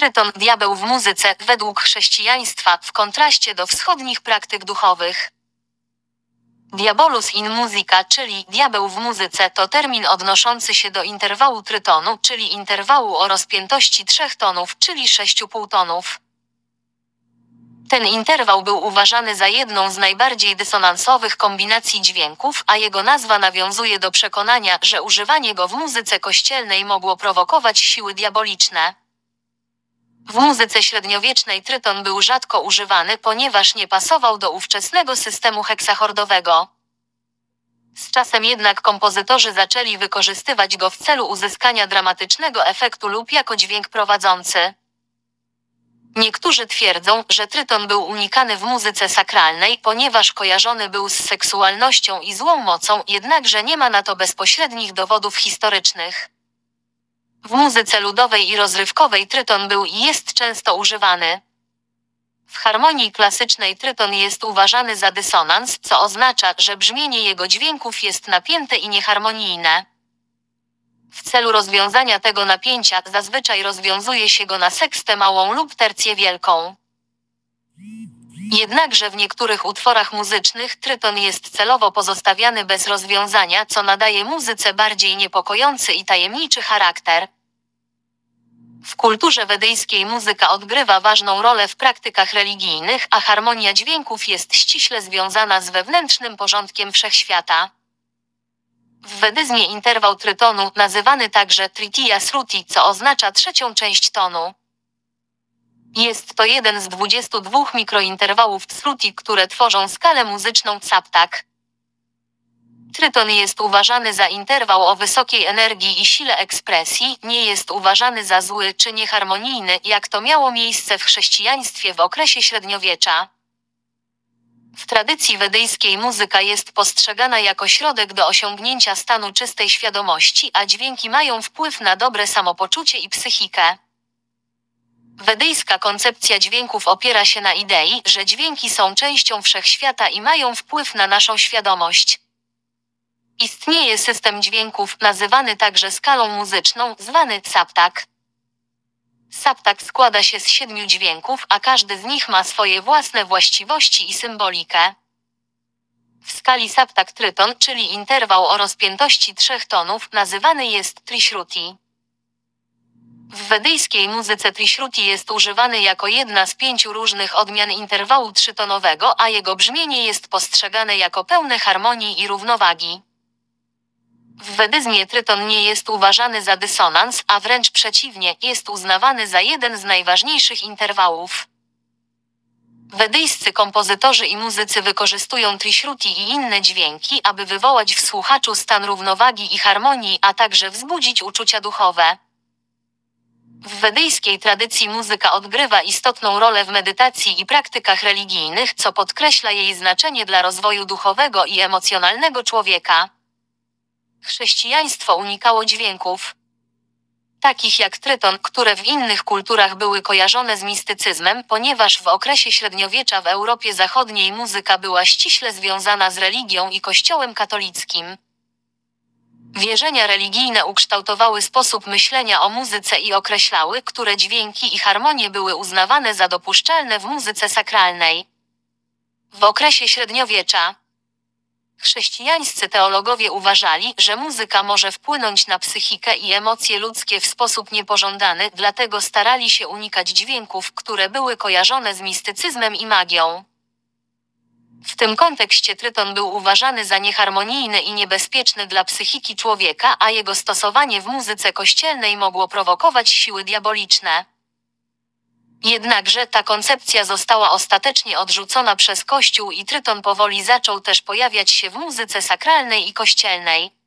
Tryton, diabeł w muzyce, według chrześcijaństwa, w kontraście do wschodnich praktyk duchowych. Diabolus in musica, czyli diabeł w muzyce, to termin odnoszący się do interwału trytonu, czyli interwału o rozpiętości 3 tonów, czyli 6,5 tonów. Ten interwał był uważany za jedną z najbardziej dysonansowych kombinacji dźwięków, a jego nazwa nawiązuje do przekonania, że używanie go w muzyce kościelnej mogło prowokować siły diaboliczne. W muzyce średniowiecznej tryton był rzadko używany, ponieważ nie pasował do ówczesnego systemu heksachordowego. Z czasem jednak kompozytorzy zaczęli wykorzystywać go w celu uzyskania dramatycznego efektu lub jako dźwięk prowadzący. Niektórzy twierdzą, że tryton był unikany w muzyce sakralnej, ponieważ kojarzony był z seksualnością i złą mocą, jednakże nie ma na to bezpośrednich dowodów historycznych. W muzyce ludowej i rozrywkowej tryton był i jest często używany. W harmonii klasycznej tryton jest uważany za dysonans, co oznacza, że brzmienie jego dźwięków jest napięte i nieharmonijne. W celu rozwiązania tego napięcia zazwyczaj rozwiązuje się go na sekstę małą lub tercję wielką. Jednakże w niektórych utworach muzycznych tryton jest celowo pozostawiany bez rozwiązania, co nadaje muzyce bardziej niepokojący i tajemniczy charakter. W kulturze wedyjskiej muzyka odgrywa ważną rolę w praktykach religijnych, a harmonia dźwięków jest ściśle związana z wewnętrznym porządkiem wszechświata. W wedyzmie interwał trytonu, nazywany także tritiya sruti, co oznacza trzecią część tonu. Jest to jeden z 22 mikrointerwałów sruti, które tworzą skalę muzyczną saptak. Tryton jest uważany za interwał o wysokiej energii i sile ekspresji, nie jest uważany za zły czy nieharmonijny, jak to miało miejsce w chrześcijaństwie w okresie średniowiecza. W tradycji wedyjskiej muzyka jest postrzegana jako środek do osiągnięcia stanu czystej świadomości, a dźwięki mają wpływ na dobre samopoczucie i psychikę. Wedyjska koncepcja dźwięków opiera się na idei, że dźwięki są częścią wszechświata i mają wpływ na naszą świadomość. Istnieje system dźwięków, nazywany także skalą muzyczną, zwany saptak. Saptak składa się z 7 dźwięków, a każdy z nich ma swoje własne właściwości i symbolikę. W skali saptak tryton, czyli interwał o rozpiętości 3 tonów, nazywany jest trishruti. W wedyjskiej muzyce trishruti jest używany jako jedna z 5 różnych odmian interwału trzytonowego, a jego brzmienie jest postrzegane jako pełne harmonii i równowagi. W wedyzmie tryton nie jest uważany za dysonans, a wręcz przeciwnie, jest uznawany za jeden z najważniejszych interwałów. Wedyjscy kompozytorzy i muzycy wykorzystują trishruti i inne dźwięki, aby wywołać w słuchaczu stan równowagi i harmonii, a także wzbudzić uczucia duchowe. W wedyjskiej tradycji muzyka odgrywa istotną rolę w medytacji i praktykach religijnych, co podkreśla jej znaczenie dla rozwoju duchowego i emocjonalnego człowieka. Chrześcijaństwo unikało dźwięków takich jak tryton, które w innych kulturach były kojarzone z mistycyzmem, ponieważ w okresie średniowiecza w Europie Zachodniej muzyka była ściśle związana z religią i Kościołem katolickim. Wierzenia religijne ukształtowały sposób myślenia o muzyce i określały, które dźwięki i harmonie były uznawane za dopuszczalne w muzyce sakralnej. W okresie średniowiecza chrześcijańscy teologowie uważali, że muzyka może wpłynąć na psychikę i emocje ludzkie w sposób niepożądany, dlatego starali się unikać dźwięków, które były kojarzone z mistycyzmem i magią. W tym kontekście tryton był uważany za nieharmonijny i niebezpieczny dla psychiki człowieka, a jego stosowanie w muzyce kościelnej mogło prowokować siły diaboliczne. Jednakże ta koncepcja została ostatecznie odrzucona przez Kościół i tryton powoli zaczął też pojawiać się w muzyce sakralnej i kościelnej.